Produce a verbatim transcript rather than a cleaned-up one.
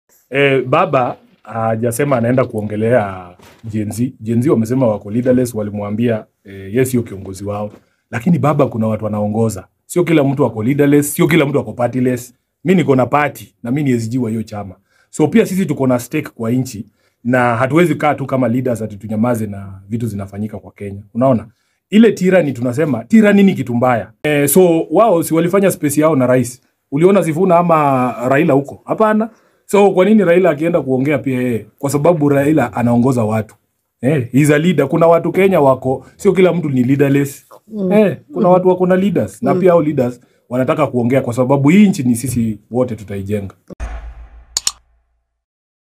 Eh, baba hajasema anaenda kuongelea Gen Z. Gen Z wamesema wako leaderless, walimwambia eh, yes sio kiongozi wao. Lakini baba kuna watu wanaongoza. Sio kila mtu wako leaderless, sio kila mtu wako partyless. Mimi niko na party na mimi ni S G wa hiyo chama. So pia sisi tuko na stake kwa inchi na hatuwezi kaa tu kama leaders ati tunyamaze na vitu zinafanyika kwa Kenya. Unaona? Ile tyranny tunasema, tyranny ni kitu mbaya. Eh, so wao si walifanya space yao na rais. Uliona Sifuna ama Raila huko? Hapana. So kwa nini Raila akienda kuongea pia yeye? Kwa sababu Raila anaongoza watu. Eh, he's a leader. Kuna watu Kenya wako, sio kila mtu ni leaderless. Mm. Eh, kuna watu wako na leaders. Mm. Na pia hao leaders wanataka kuongea kwa sababu hii nchi ni sisi wote tutaijenga.